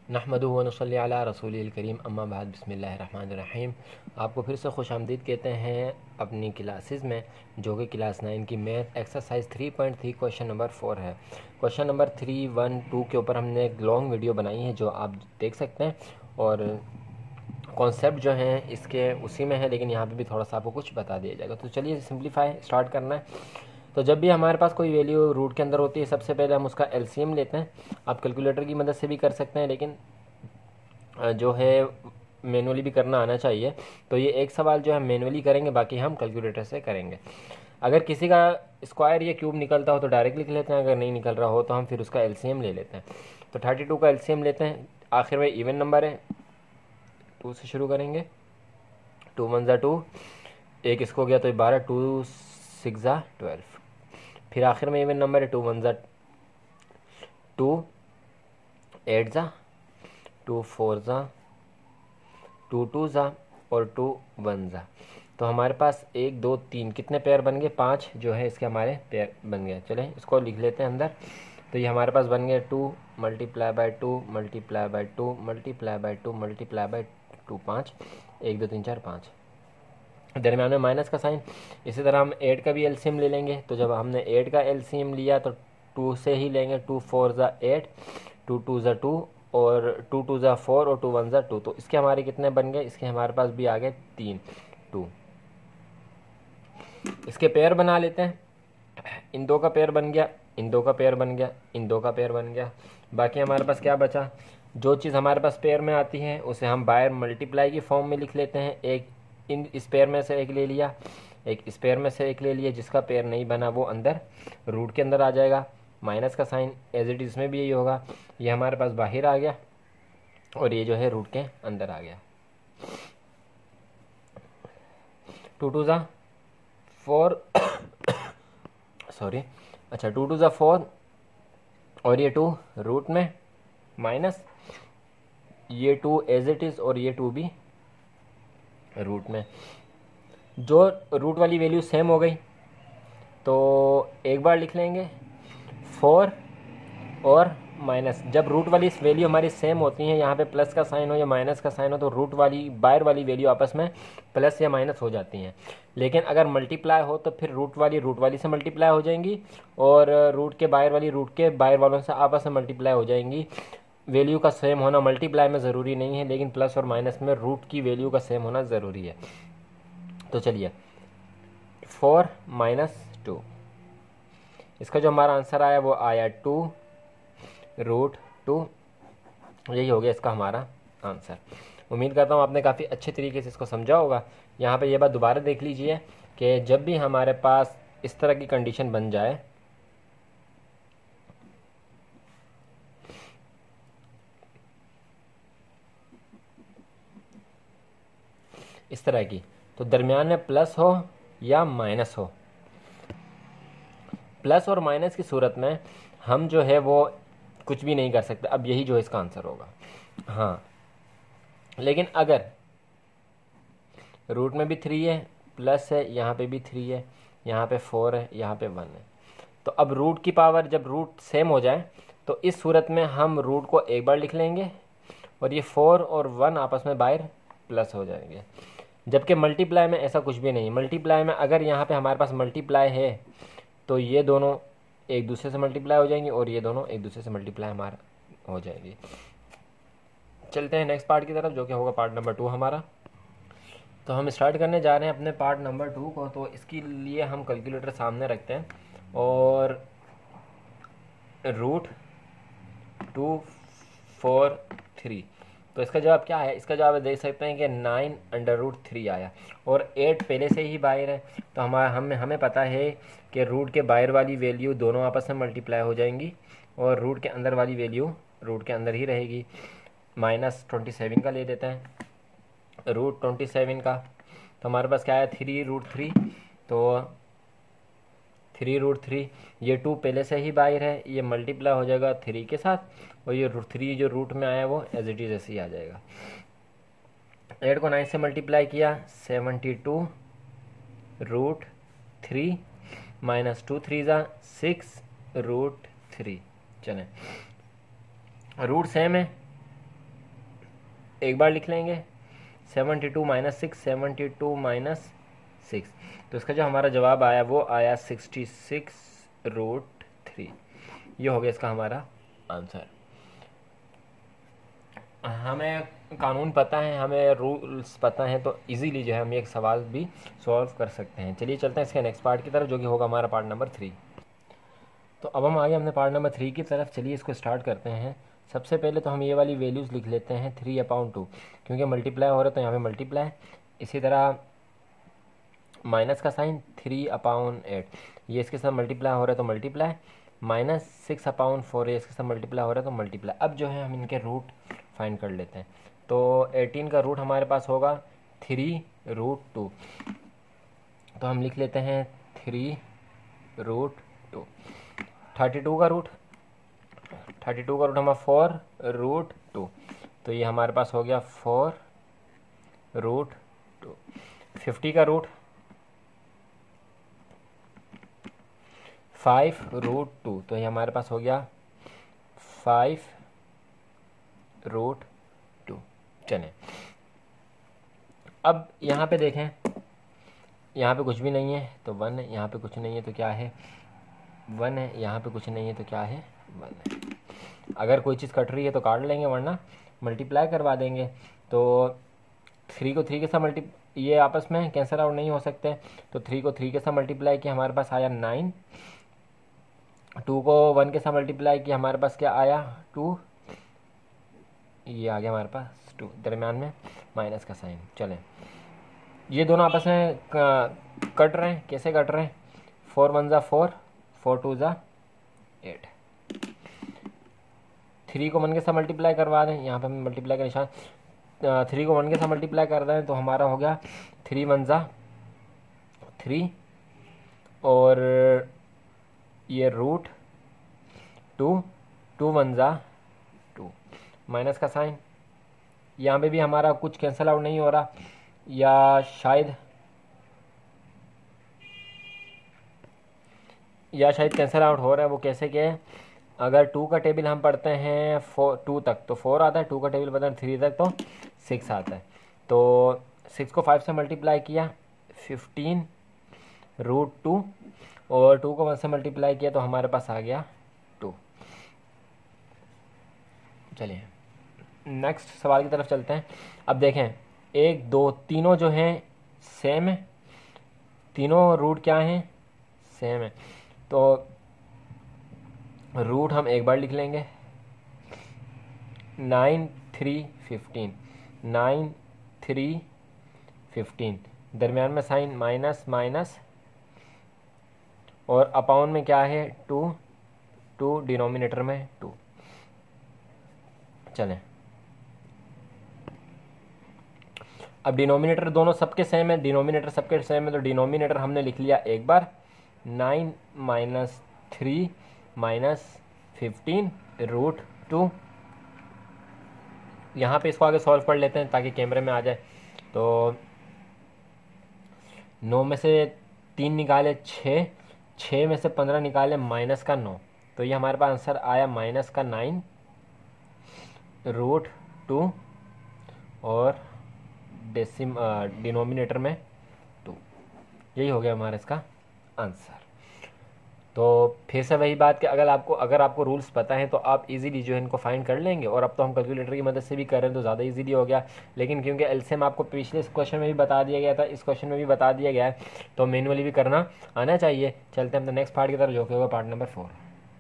नहमदुहु व नसल्ली अला रसूलिल करीम अम्मा बाद बिस्मिल्लाहिर्रहमानिर्रहीम। आपको फिर से खुश आमदीद कहते हैं अपनी क्लासेस में, जो कि क्लास 9 की मैथ एक्सरसाइज 3.3 क्वेश्चन नंबर 4 है। क्वेश्चन नंबर 3, 1, 2 के ऊपर हमने एक लॉन्ग वीडियो बनाई है जो आप देख सकते हैं, और कॉन्सेप्ट जो है इसके उसी में है, लेकिन यहाँ पे भी थोड़ा सा आपको कुछ बता दिया जाएगा। तो चलिए सिंप्लीफाई स्टार्ट करना है। तो जब भी हमारे पास कोई वैल्यू रूट के अंदर होती है, सबसे पहले हम उसका एलसीएम लेते हैं। आप कैलकुलेटर की मदद से भी कर सकते हैं, लेकिन जो है मैनुअली भी करना आना चाहिए। तो ये एक सवाल जो है मैनुअली करेंगे, बाकी हम कैलकुलेटर से करेंगे। अगर किसी का स्क्वायर या क्यूब निकलता हो तो डायरेक्ट लिख लेते हैं, अगर नहीं निकल रहा हो तो हम फिर उसका एलसीएम ले लेते हैं। तो 32 का एलसीएम लेते हैं। आखिर में इवन नंबर है, 2 से शुरू करेंगे। 2 1 ज़ा 2, एक इसको गया तो 12, 2 6 ज़ा 12। फिर आखिर में इवन नंबर है, 2 1 ज़ा 2, 8 ज़ा 2, 4 ज़ा 2, 2 ज़ा और 2 1 ज़ा। तो हमारे पास 1 2 3 कितने पेयर बन गए? 5 जो है इसके हमारे पेयर बन गए। चलें इसको लिख लेते हैं अंदर। तो ये हमारे पास बन गया 2 multiply by 2 multiply by 2 multiply by 2 multiply by 2, 5, 1 2 3 4 5। दरम्यान में माइनस का साइन। इसी तरह हम 8 का भी एलसीएम ले लेंगे। तो जब हमने 8 का एलसीएम लिया तो 2 से ही लेंगे। 2 4 ज़ा 8, 2 2 ज़ा 2 और 2 2 ज़ा 4 और 2 1 ज़ा 2। तो इसके हमारे कितने बन गए? इसके हमारे पास भी आ गए 3 2। इसके पेयर बना लेते हैं। इन दो का पेयर बन गया, इन दो का पेयर बन गया, इन दो का पेयर बन गया। बाकी हमारे पास क्या बचा? जो चीज़ हमारे पास पेयर में आती है उसे हम बाय मल्टीप्लाई की फॉर्म में लिख लेते हैं। एक इस पेयर में से एक ले लिया, एक इस पेयर में से एक ले लिया। जिसका पेयर नहीं बना वो अंदर रूट के अंदर आ जाएगा। माइनस का साइन एज इट इसमें भी यही होगा। ये हमारे पास बाहर आ गया और ये जो है रूट के अंदर आ गया। 2 2 ज़ा 4 सॉरी, अच्छा 2 2 ज़ा 4 और ये 2 रूट में माइनस ये 2 एज इट इज़ और ये 2 भी रूट में। जो रूट वाली वैल्यू सेम हो गई तो एक बार लिख लेंगे 4 और माइनस। जब रूट वाली वैल्यू हमारी सेम होती है, यहाँ पे प्लस का साइन हो या माइनस का साइन हो, तो रूट वाली बाहर वाली वैल्यू आपस में प्लस या माइनस हो जाती हैं। लेकिन अगर मल्टीप्लाई हो तो फिर रूट वाली से मल्टीप्लाई हो जाएंगी और रूट के बाहर वालों से आपस में मल्टीप्लाई हो जाएंगी। वैल्यू का सेम होना मल्टीप्लाई में ज़रूरी नहीं है, लेकिन प्लस और माइनस में रूट की वैल्यू का सेम होना ज़रूरी है। तो चलिए 4 - 2, इसका जो हमारा आंसर आया वो आया 2√2। यही हो गया इसका हमारा आंसर। उम्मीद करता हूँ आपने काफ़ी अच्छे तरीके से इसको समझा होगा। यहाँ पे ये बात दोबारा देख लीजिए कि जब भी हमारे पास इस तरह की कंडीशन बन जाए, इस तरह की, तो दरमियान में प्लस हो या माइनस हो, प्लस और माइनस की सूरत में हम जो है वो कुछ भी नहीं कर सकते। अब यही जो इसका आंसर होगा। हाँ, लेकिन अगर रूट में भी 3 है, प्लस है, यहाँ पे भी 3 है, यहाँ पे 4 है, यहाँ पे 1 है, तो अब रूट की पावर जब रूट सेम हो जाए तो इस सूरत में हम रूट को एक बार लिख लेंगे और ये 4 और 1 आपस में बाहर प्लस हो जाएंगे। जबकि मल्टीप्लाई में ऐसा कुछ भी नहीं। मल्टीप्लाई में अगर यहाँ पे हमारे पास मल्टीप्लाई है तो ये दोनों एक दूसरे से मल्टीप्लाई हो जाएंगे और ये दोनों एक दूसरे से मल्टीप्लाई हमारा हो जाएंगी। चलते हैं नेक्स्ट पार्ट की तरफ, जो कि होगा पार्ट नंबर 2 हमारा। तो हम स्टार्ट करने जा रहे हैं अपने पार्ट नंबर 2 को। तो इसके लिए हम कैलकुलेटर सामने रखते हैं और √243, तो इसका जवाब क्या है? इसका जवाब देख सकते हैं कि 9√3 आया और 8 पहले से ही बाहर है। तो हमें पता है कि रूट के बाहर वाली वैल्यू दोनों आपस में मल्टीप्लाई हो जाएंगी और रूट के अंदर वाली वैल्यू रूट के अंदर ही रहेगी। -27 का ले देते हैं, √27 का। तो हमारे पास क्या है? 3√3। तो 3√3, ये 2 पहले से ही बाहर है, ये मल्टीप्लाई हो जाएगा 3 के साथ और ये 3 जो रूट में आया वो एज इट इज ऐसे ही आ जाएगा। 8 को 9 से मल्टीप्लाई किया, 72√3 -2 3 ज़ा 6√3। चलें, रूट सेम है एक बार लिख लेंगे 72 माइनस 6, 72 माइनस 6, तो इसका जो हमारा जवाब आया वो आया 66√3। ये हो गया इसका हमारा आंसर। हमें कानून पता है, हमें रूल्स पता हैं, तो इजीली जो है हम एक सवाल भी सॉल्व कर सकते हैं। चलिए चलते हैं इसके नेक्स्ट पार्ट की तरफ, जो कि होगा हमारा पार्ट नंबर 3। तो अब हम आगे हमने पार्ट नंबर 3 की तरफ। चलिए इसको स्टार्ट करते हैं। सबसे पहले तो हम ये वाली वैल्यूज़ लिख लेते हैं 3/2, क्योंकि मल्टीप्लाई हो रहा है तो यहाँ पे मल्टीप्लाई। इसी तरह माइनस का साइन 3/8, ये इसके साथ मल्टीप्लाई हो रहा है तो मल्टीप्लाई। माइनस 6/4, ये इसके साथ मल्टीप्लाई हो रहा है तो मल्टीप्लाई। अब जो है हम इनके रूट फाइंड कर लेते हैं। तो 18 का रूट हमारे पास होगा 3√2, तो हम लिख लेते हैं 3√2। 32 का रूट हमारा 4√2, तो ये हमारे पास हो गया 4√2। 50 का रूट 5√2, तो ये हमारे पास हो गया 5√2। चलें अब यहाँ पे देखें, यहाँ पे कुछ भी नहीं है तो 1 है, यहाँ पे कुछ नहीं है तो क्या है 1 है, यहाँ पे कुछ नहीं है तो क्या है 1 है। अगर कोई चीज़ कट रही है तो काट लेंगे, वरना मल्टीप्लाई करवा देंगे। तो 3 को 3 के साथ ये आपस में कैंसिल आउट नहीं हो सकते, तो 3 को 3 के साथ मल्टीप्लाई किया, हमारे पास आया 9। 2 को 1 के साथ मल्टीप्लाई किया, हमारे पास क्या आया 2, ये आ गया हमारे पास 2, दरम्यान में माइनस का साइन। चलें ये दोनों आपस में कट रहे हैं, कैसे कट रहे हैं 4 1 ज़ा 4, 4 2 ज़ा 8। 3 को 1 के साथ मल्टीप्लाई करवा दें, यहाँ पे हम मल्टीप्लाई का निशान 3 को 1 के साथ मल्टीप्लाई कर दें तो हमारा हो गया 3 1 ज़ा 3, और ये √2, 2 1 ज़ा 2, माइनस का साइन। यहाँ पे भी हमारा कुछ कैंसिल आउट नहीं हो रहा, या शायद कैंसिल आउट हो रहा है। वो कैसे क्या है, अगर 2 का टेबल हम पढ़ते हैं 2 तक तो 4 आता है, 2 का टेबल पढ़ते हैं 3 तक तो 6 आता है। तो 6 को 5 से मल्टीप्लाई किया 15√2, और 2 को 1 से मल्टीप्लाई किया तो हमारे पास आ गया 2। चलिए नेक्स्ट सवाल की तरफ चलते हैं। अब देखें 1 2 तीनों जो हैं सेम है, तीनों रूट क्या हैं सेम है, तो रूट हम एक बार लिख लेंगे 9 3 15, 9 3 15, दरमियान में साइन माइनस माइनस, और अपाउन में क्या है 2, 2 डिनोमिनेटर में 2। चलें अब डिनोमिनेटर दोनों सबके सेम है, डिनोमिनेटर सबके सेम है, तो डिनोमिनेटर हमने लिख लिया एक बार 9 माइनस 3 माइनस 15√2। यहाँ पे इसको आगे सॉल्व कर लेते हैं ताकि कैमरे में आ जाए। तो 9 में से 3 निकाले 6, 6 में से 15 निकाले माइनस का 9, तो ये हमारे पास आंसर आया माइनस का 9√2, और डिनोमिनेटर में 2। यही हो गया हमारा इसका आंसर। तो फिर से वही बात कि अगर आपको रूल्स पता है तो आप इजीली जो है इनको फाइंड कर लेंगे। और अब तो हम कैलकुलेटर की मदद से भी कर रहे हैं तो ज़्यादा इजीली हो गया, लेकिन क्योंकि एलसीएम आपको पिछले क्वेश्चन में भी बता दिया गया था, इस क्वेश्चन में भी बता दिया गया है, तो मैनुअली भी करना आना चाहिए। चलते हैं हम नेक्स्ट पार्ट की तरफ, जो कि होगा पार्ट नंबर 4।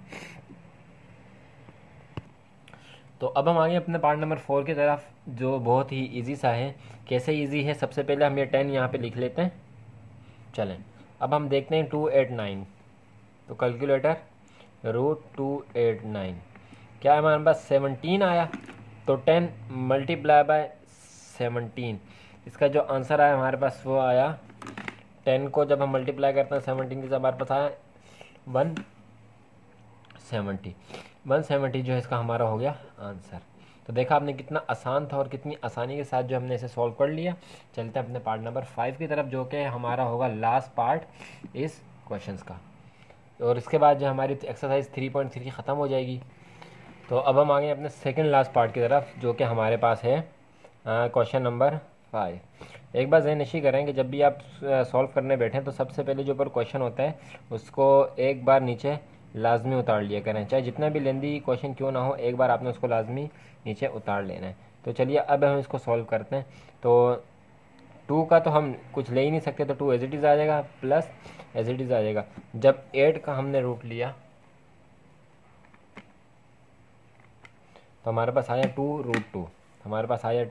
तो अब हम आगे अपने पार्ट नंबर 4 की तरफ, जो बहुत ही ईजी सा है। कैसे ईजी है, सबसे पहले हम ये 10 यहाँ पे लिख लेते हैं। चलें अब हम देखते हैं 289, तो कैलकुलेटर √289 क्या है हमारे पास 17 आया, तो 10 मल्टीप्लाई बाय 17, इसका जो आंसर आया हमारे पास वो आया 10 को जब हम मल्टीप्लाई करते हैं 17 के, जब हमारे पास आया 170 जो है इसका हमारा हो गया आंसर। तो देखा आपने कितना आसान था और कितनी आसानी के साथ जो हमने इसे सॉल्व कर लिया। चलते हैं अपने पार्ट नंबर 5 की तरफ, जो कि हमारा होगा लास्ट पार्ट इस क्वेश्चंस का, और इसके बाद जो हमारी एक्सरसाइज 3.3 की ख़त्म हो जाएगी। तो अब हम आ गए अपने सेकंड लास्ट पार्ट की तरफ, जो कि हमारे पास है क्वेश्चन नंबर 5। एक बार ज़हन नशी करें कि जब भी आप सॉल्व करने बैठें तो सबसे पहले जो ऊपर क्वेश्चन होता है उसको एक बार नीचे लाजमी उतार लिया करें, चाहे जितना भी लेंदी क्वेश्चन क्यों ना हो, एक बार आपने उसको लाजमी नीचे उतार लेना है। तो चलिए अब हम इसको सॉल्व करते हैं। तो 2 का तो हम कुछ ले ही नहीं सकते, तो 2 एज इट इज़ आ जाएगा, प्लस एज इट इज़ आ जाएगा। जब 8 का हमने रूट लिया तो हमारे पास आया 2√2, हमारे पास आया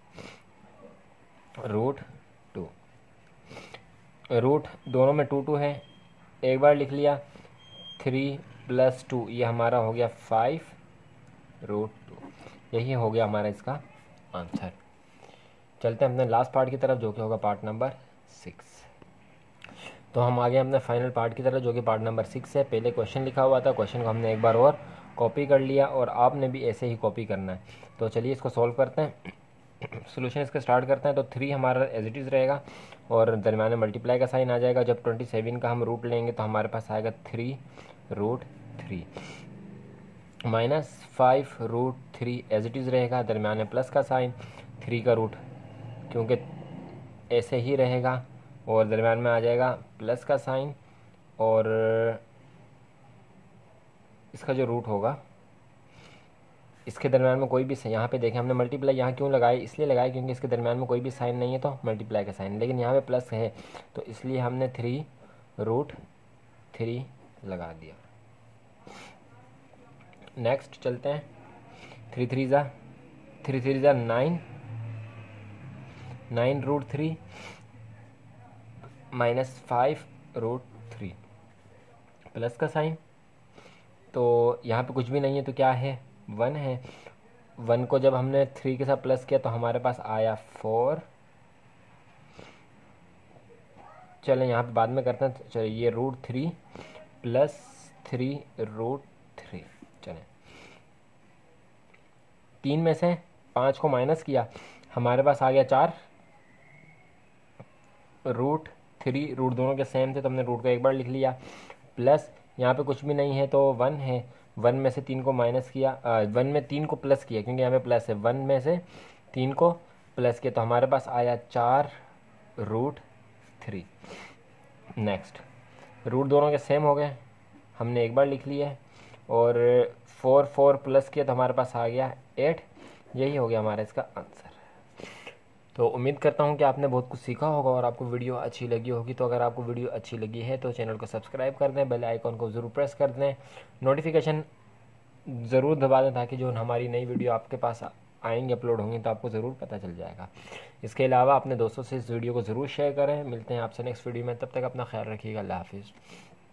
2√2। रूट दोनों में 2 है, एक बार लिख लिया। 3 + 2 ये हमारा हो गया 5√2। यही हो गया हमारा इसका आंसर। चलते हैं अपने लास्ट पार्ट की तरफ, जो कि होगा पार्ट नंबर 6। तो हम आ गए अपने फाइनल पार्ट की तरफ, जो कि पार्ट नंबर 6 है। पहले क्वेश्चन लिखा हुआ था, क्वेश्चन को हमने एक बार और कॉपी कर लिया और आपने भी ऐसे ही कॉपी करना है। तो चलिए इसको सॉल्व करते हैं, सोल्यूशन इसका स्टार्ट करते हैं। तो 3 हमारा एज इट इज़ रहेगा और दरम्यान में मल्टीप्लाई का साइन आ जाएगा। जब 27 का हम रूट लेंगे तो हमारे पास आएगा 3√3 -5√3 एज इट इज़ रहेगा, दरम्यान में प्लस का साइन। 3 का रूट क्योंकि ऐसे ही रहेगा और दरम्यान में आ जाएगा प्लस का साइन, और इसका जो रूट होगा इसके दरम्यान में कोई भी, यहाँ पे देखें हमने मल्टीप्लाई यहाँ क्यों लगाई, इसलिए लगाई क्योंकि इसके दरम्यान में कोई भी साइन नहीं है तो मल्टीप्लाई का साइन, लेकिन यहाँ पे प्लस है तो इसलिए हमने 3√3 लगा दिया। नेक्स्ट चलते हैं। 3 3 ज़ा 9, 9√3 -5√3 प्लस का साइन। तो यहाँ पे कुछ भी नहीं है तो क्या है, 1 है। 1 को जब हमने 3 के साथ प्लस किया तो हमारे पास आया 4। चलें यहाँ पे बाद में करते हैं। चलिए ये √3 + 3√3। चलें 3 में से 5 को माइनस किया, हमारे पास आ गया 4। √3 रूट दोनों के सेम थे तो हमने रूट को एक बार लिख लिया, प्लस यहाँ पे कुछ भी नहीं है तो 1 है। 1 में से 3 को माइनस किया, 1 में 3 को प्लस किया क्योंकि यहाँ पे प्लस है। 1 में से 3 को प्लस किया तो हमारे पास आया 4√3। नेक्स्ट रूट दोनों के सेम हो गए, हमने एक बार लिख लिया, और 4 प्लस किया तो हमारे पास आ गया 8। यही हो गया हमारा इसका आंसर। तो उम्मीद करता हूँ कि आपने बहुत कुछ सीखा होगा और आपको वीडियो अच्छी लगी होगी। तो अगर आपको वीडियो अच्छी लगी है तो चैनल को सब्सक्राइब कर दें, बेल आइकॉन को ज़रूर प्रेस कर दें, नोटिफिकेशन ज़रूर दबा दें ताकि जो हमारी नई वीडियो आपके पास आएंगे, अपलोड होंगी तो आपको ज़रूर पता चल जाएगा। इसके अलावा अपने दोस्तों से इस वीडियो को ज़रूर शेयर करें। मिलते हैं आपसे नेक्स्ट वीडियो में, तब तक अपना ख्याल रखिएगा। अल्लाह हाफिज़।